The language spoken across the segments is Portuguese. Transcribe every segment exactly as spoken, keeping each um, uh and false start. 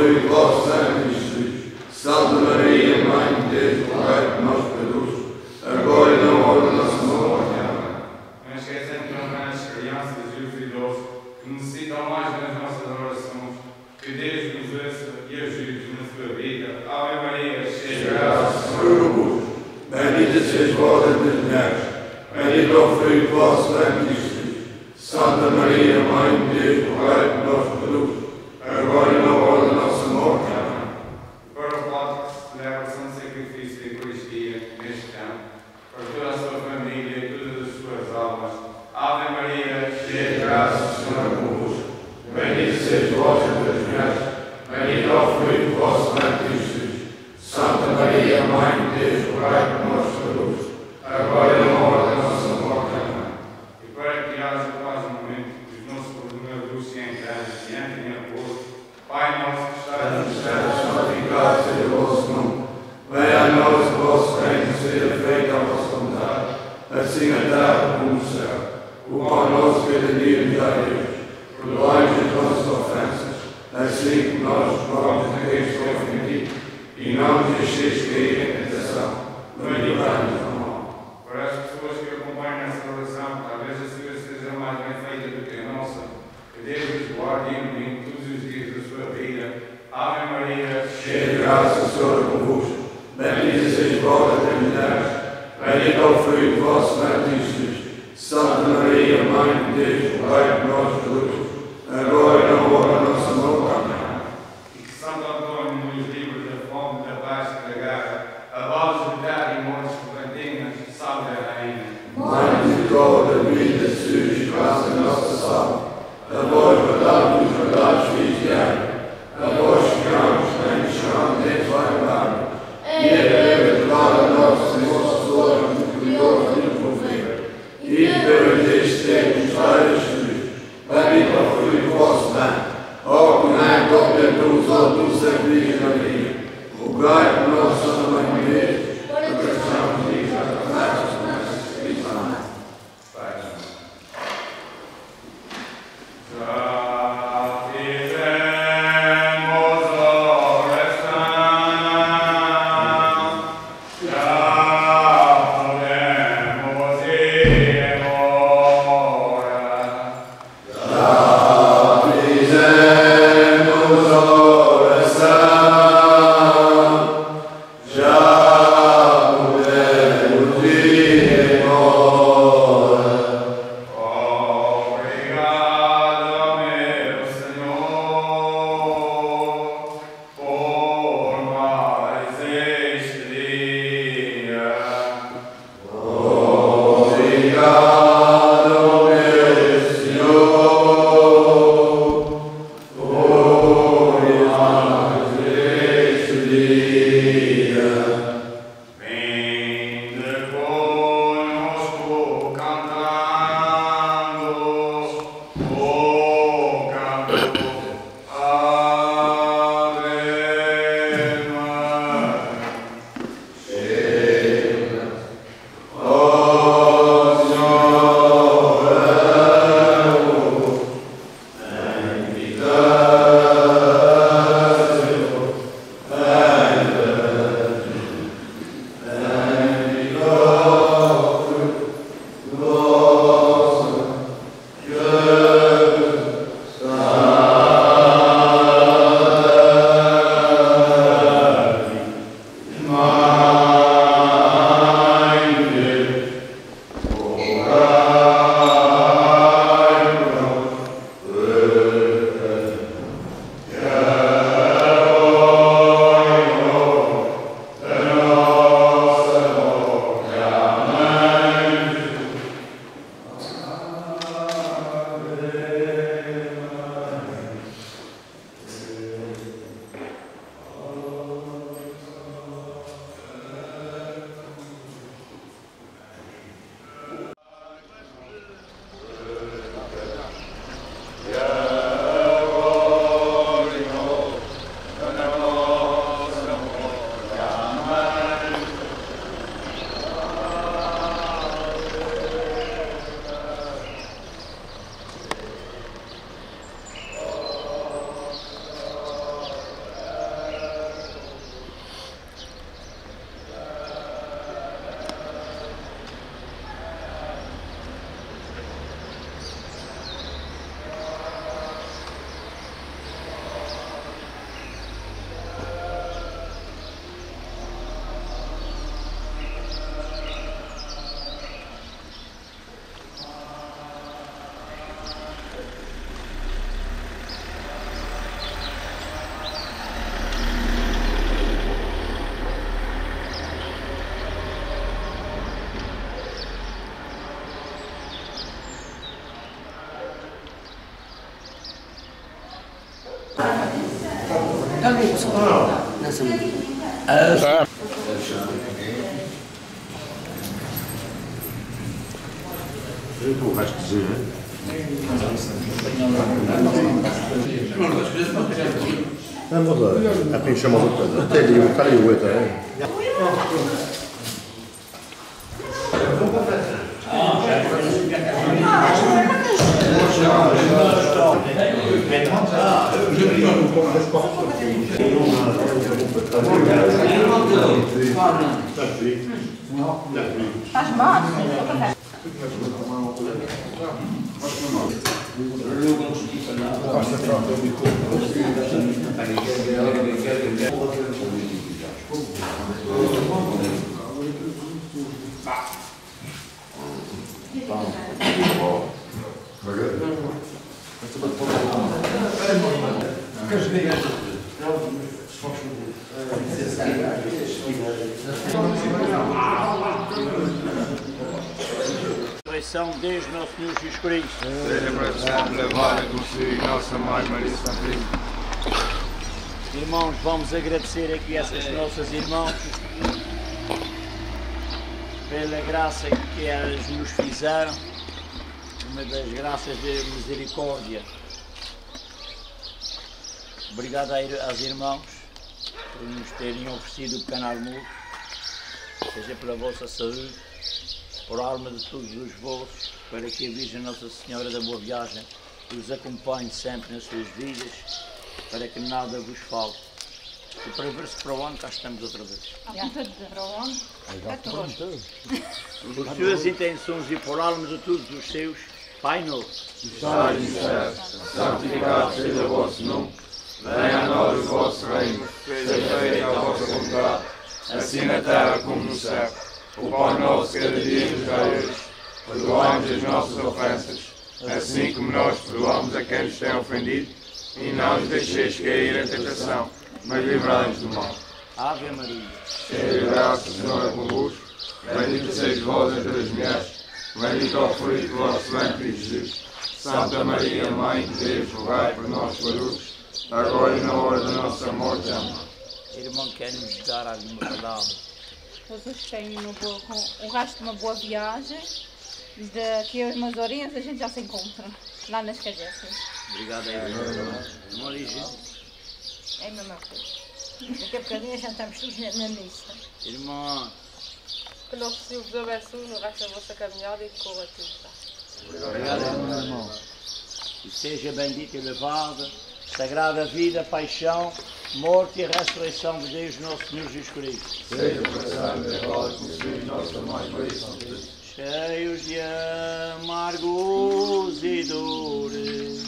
fruit, vós santíssimos, Santa Maria, Mãe de Deus, rogai por nós pecadores, agora e na hora da nossa morte. Amém. Não esquecendo também as crianças e os idosos que necessitam mais das nossas orações, que Deus nos ouça e ajude na sua vida. Ave Maria, cheia de graça, Senhor é convosco. Bendita sois vós entre as mulheres, bendito é o fruto do vosso ventre, Jesus. Santa Maria, Mãe de Deus, rogai por nós pecadores, agora e na hora da nossa morte. Amém. para o Papa que se celebra o santo sacrifício da Eucaristia neste tempo, para toda a sua família e todas as suas almas. Ave Maria, cheia de graça, o Senhor é convosco. Bendita sois vós entre as mulheres, bendito é o fruto do vosso ventre, Jesus. Santa Maria, Mãe de Deus, rogai por nós pecadores, agora e na hora da nossa morte. Amém. e para que haja paz no momento que os nossos governadores se encarnem e entrem em acordo, Pai nosso que estás nos céus, Santificado seja o vosso nome. Venha a nós o vosso reino, seja feita a vossa vontade, assim na terra como no céu. O pão nosso cada dia nos dai hoje. Perdoai-nos as nossas ofensas, assim como nós perdoamos aqueles que são ofendidos, e não nos deixeis cair em tentação, mas livrai-nos do mal. Para as pessoas que acompanham essa oração, talvez a sua seja mais bem feita do que a nossa, que Deus os guarde e ilumine todos os dias da sua vida. Ave Maria, Cheia de graça, o Senhor é convosco. Bendita sois vós entre as mulheres, bendito é o fruto do vosso ventre, Jesus. Santa Maria, Mãe de Deus, rogai por nós pecadores, agora e na hora da nossa morte. Amém. e que Santo Antônio nos livre da fome, da paz e da guerra, a vós de dar e mortes repentinas, salve a Rainha. Mãe misericórdia, da vida, Jesus, esperança da nossa salva. A vós, verdade dos verdades, filhos de Eva. A vós chegamos, bem chegamos, Deus vai dar. E a Deus, verdade a nosso Senhor, Senhor, muito glorioso e confiar. E depois deste tempo, estai Jesus. Bendito é o fruto do vosso ventre. Ó, que nem toca cruz, ó, tu Virgem Maria. Rogai por nós, Santa Mãe de Deus, para que sejamos dignos da promessa de nosso Espírito. Amém. Pai. Já fizemos oração, já podemos ir embora. Já fizemos oração, Também sou nessa medida. O resto de dizer, vamos lá, a quem chama o até ali, o cara e o outro, é? Faz mal. Ressurreição desde nosso Senhor Jesus Cristo. Seja para sempre levada consigo, nossa Mãe Maria Santíssima. Irmãos, vamos agradecer aqui a essas nossas irmãs pela graça que elas nos fizeram, uma das graças de misericórdia. Obrigado às irmãos por nos terem oferecido o pequeno almoço, seja pela vossa saúde, por alma de todos os vossos, para que a Virgem Nossa Senhora da Boa Viagem os acompanhe sempre nas suas vidas, para que nada vos falte. E para ver-se para onde cá estamos outra vez. Para onde? Por suas intenções e por alma de todos os seus, Pai Nosso. Estais no céu, santificado seja o vosso nome, venha a nós o vosso reino, seja feita a vossa vontade, assim na terra como no céu. O pão nosso cada dia nos dai hoje, perdoai-nos as nossas ofensas, assim como nós perdoamos a quem nos tem ofendido, e não nos deixeis cair em tentação, mas livrai-nos do mal. Ave Maria, cheia de graça, o Senhor é convosco, bendita sois vós entre as mulheres, bendito é o fruto do vosso ventre, Jesus. Santa Maria, Mãe de Deus, rogai por nós, pecadores, agora e na hora da nossa morte. Amém. irmão, quer nos dar alguma palavra? Vocês têm uma boa, com o resto de uma boa viagem. Daqui a umas horinhas a gente já se encontra lá nas cabeças. Obrigado aí, irmão. Uma ligeira. É a mesma coisa. Daqui a bocadinho já estamos todos na missa. Irmão. Que nosso Senhor vos abençoe no resto da vossa caminhada e que corra tudo bem. Obrigado, meu irmão. E seja bendita e louvada, sagrada vida, paixão, morte e ressurreição de Deus, nosso Senhor Jesus Cristo. Seja para sempre, agora com Deus, nossa Mãe Maria Santíssima. Cheios de amargos e dores,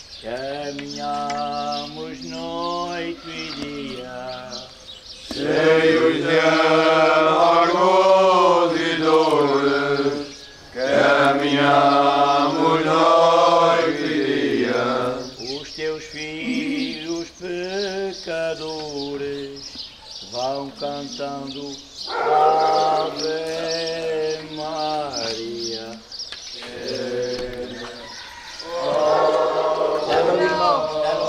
caminhamos noite e dia. Cheios de amargos e dores, caminhamos noite e dia. Os teus filhos pecadores vão cantando Ave Maria. Leva o irmão, leva o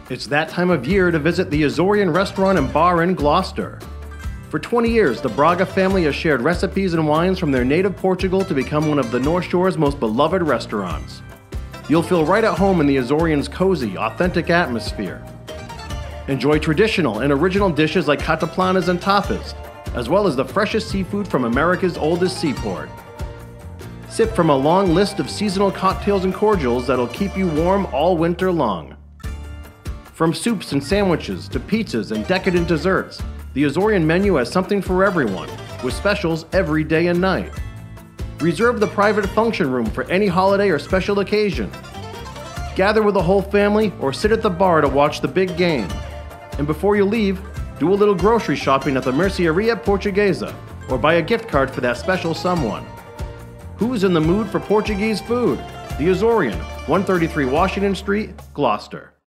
It's that time of year to visit the Azorian Restaurant and Bar in Gloucester. For twenty years, the Braga family has shared recipes and wines from their native Portugal to become one of the North Shore's most beloved restaurants. You'll feel right at home in the Azorian's cozy, authentic atmosphere. Enjoy traditional and original dishes like cataplanas and tapas, as well as the freshest seafood from America's oldest seaport. Sip from a long list of seasonal cocktails and cordials that'll keep you warm all winter long. From soups and sandwiches to pizzas and decadent desserts, the Azorian menu has something for everyone, with specials every day and night. Reserve the private function room for any holiday or special occasion. Gather with the whole family or sit at the bar to watch the big game. And before you leave, do a little grocery shopping at the Mercearia Portuguesa or buy a gift card for that special someone. Who's in the mood for Portuguese food? The Azorian, one thirty-three Washington Street, Gloucester.